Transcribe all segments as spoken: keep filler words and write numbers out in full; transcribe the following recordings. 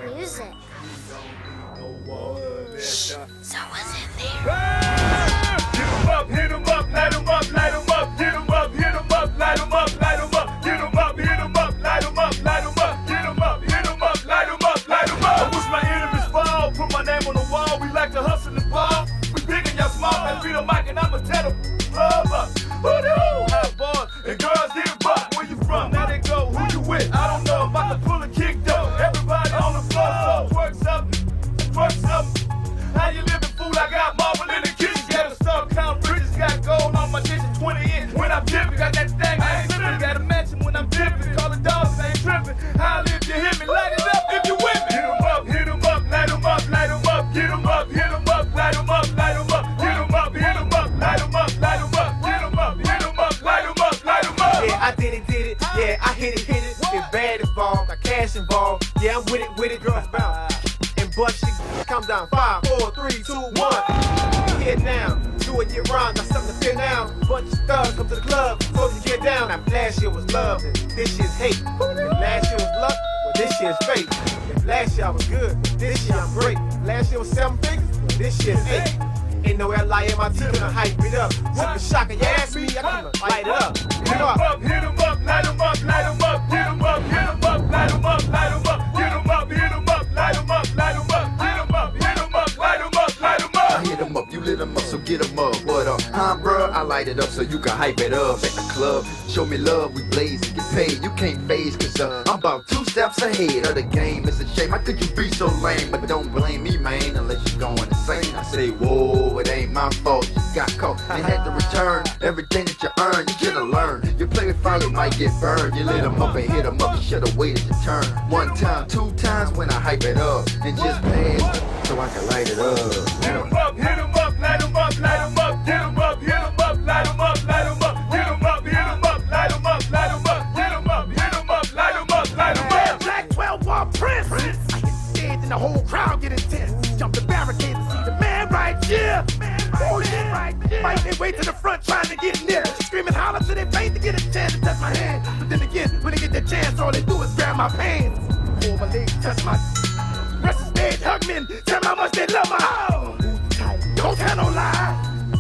exactly is it? Shh, someone's in there. Hit 'em up, hit 'em up, light 'em up, light 'em up, hit 'em up, hit 'em up, light 'em up, light 'em up, hit 'em up, hit 'em up, light 'em up, light 'em up, hit 'em up, hit 'em up, light 'em up, light 'em up. I wish my enemies fall, put my name on the wall. We like to hustle and ball. We big and y'all small, and beat a mic and I'ma tell them club up. Woo-hoo! Hot boys and girls get buck. Where you from? Now they go. Who you with? I don't know. About to pull a kick though. Everybody on the floor, so twerk something, twerk something. How you living, fool? I got marble in the kitchen. Got a sub count bridges, got gold on my dish, twenty inch. When I'm dipping, got that thing, I ain't slipping. Got a mansion when I'm dipping. Call the dogs, I ain't tripping. How I live, you hit me, light it up if you with me. Hit 'em up, hit 'em up, light 'em up, light 'em up, hit 'em up, hit 'em up, light 'em up, light 'em up, hit 'em up, hit 'em up, light 'em up, light 'em up, hit 'em up, hit 'em up, light 'em up, light 'em up. Yeah, I did it, did it. Yeah, I hit it, hit it. It's bad involved, got cash involved. Yeah, I'm with it, with it, drugs bound. And bust shit, come down. Five, four, three, two, one. Get down, do it, get wrong, got something to fear now. Bunch of thugs come to the club, so you get down. Now last year was love, and this year's hate. If last year was luck, well this year's fate. If last year I was good, this year I'm great. Last year was seven figures, well this year's eight. Ain't no L I M I T gonna hype it up. Super shocker, you ask me, I gonna light it up. Hit 'em up, hit 'em up, light 'em up, light 'em up, hit 'em up, hit 'em up, light 'em up, light 'em up, hit 'em up, hit 'em up, light 'em up, light 'em up, hit 'em up, hit 'em up, light 'em up, light 'em up. I hit 'em up, you lit 'em up, so get 'em up. What up, huh, bruh? I light it up so you can hype it up at the club. Show me love, we blaze and get paid. You can't phase, cause uh, I'm about two steps ahead of the game. It's a shame, how could you be so lame? But don't blame me, man, unless you're going insane. I say, whoa, it ain't my fault. You got caught and had to return everything that you earned. You should've learned. You play with fire, you might get burned. You lit 'em up and hit 'em up. You should've waited your turn. One time, two times when I hype it up and just pass so I can light it up. Hit 'em up, hit 'em up, light 'em up, light 'em up, hit 'em up, hit 'em up, light 'em up, light 'em up, hit 'em up, hit 'em up, light 'em up, light 'em up, hit 'em up, hit 'em up, light 'em up, light 'em up. Black twelve bar Prince. I get scared and the whole crowd get intense. Jump the barricade to see the man right here. Oh shit, right here. Fight their way to the front trying to get near. Screaming holler to their face to get a chance to touch my hand. But then again, when they get their chance, all they do is grab my pants. Pull my legs, touch my rest the stage, hug me and tell me how much they love my oh. Don't tell no lie.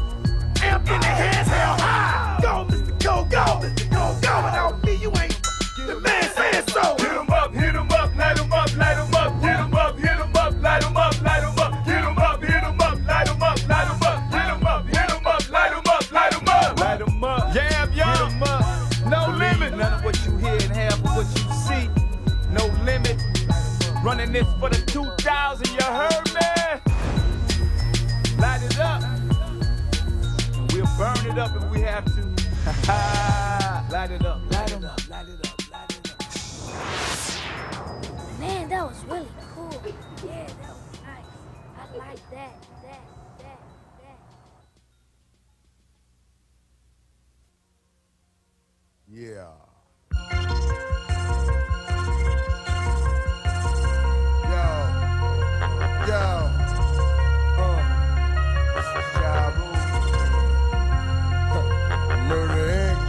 Amp in the hands, hell high. Go, Mister Go, go, Mister Go, go. Without me, you ain't the man saying so. Hit 'em up, hit 'em up, light 'em up, light 'em up, hit 'em up, hit 'em up, light 'em up, light 'em up, hit 'em up, hit 'em up, light 'em up, light 'em up, hit 'em up, hit 'em up, light 'em up, light 'em up, light 'em up, yeah, yeah, hit 'em up, no limit, none of what you hear and half of what you see, no limit, running this for the two thousand, you heard me, light it up, and we'll burn it up if we have to, light it up, light it up, light it up, light it up. Man, that was really cool. Yeah, that was nice. I like that, that, that, that. Yeah. Yo. Yo. Uh. This is Ja Rule. Murder Incorporated.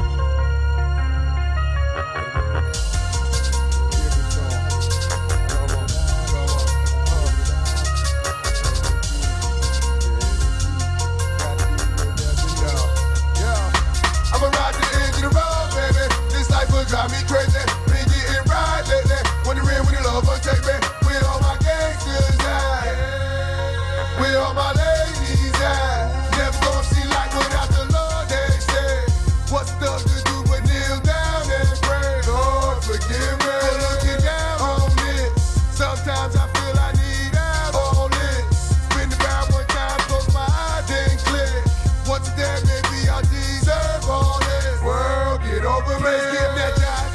Drive me crazy, been getting right lately. When the rain, when the love will take me. With all my gangsters out, with all my ladies out. Never gonna see light without the Lord, they say. What's stuff to do but kneel down and pray? Lord, forgive me for looking down on it. Sometimes I feel I need out on it. Spin the ground one time, close my eyes and click. Once a day, maybe I deserve all this. World, get over me. Give that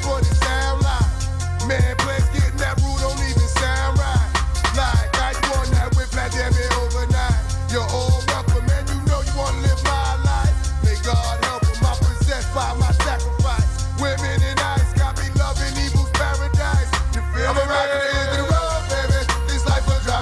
man, place getting that rule don't even sound right. Like I won that with pandemic overnight. You're all welcome, man. You know you wanna live my life. May God help him. I'm possessed by my sacrifice. Women and ice got me loving evil's paradise. You feel I'm me? I'm around the end of the road, baby. This life will drive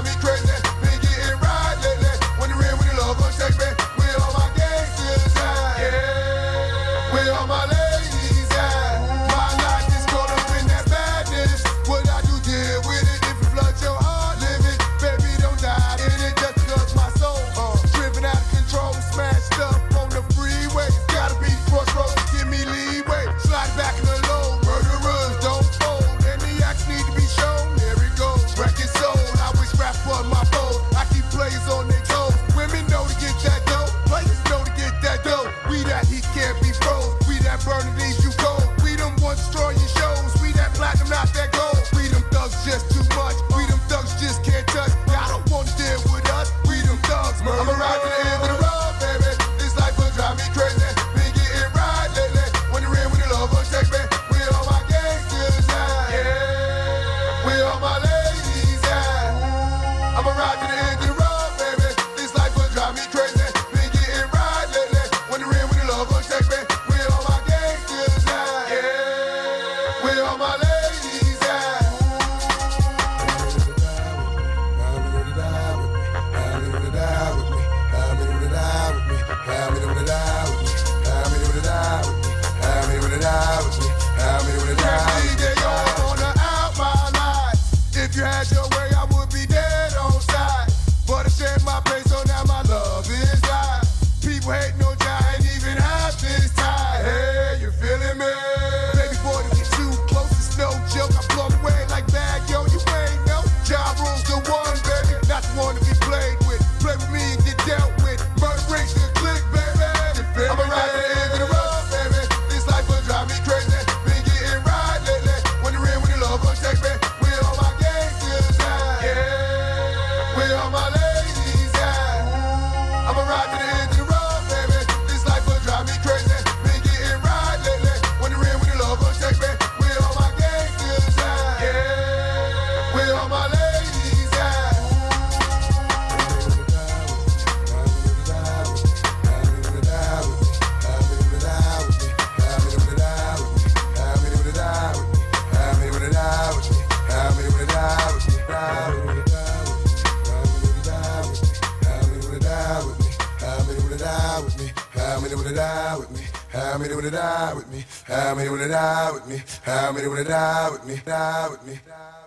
How many wanna die with me? How many wanna die with me? How many wanna die with me? Die with me?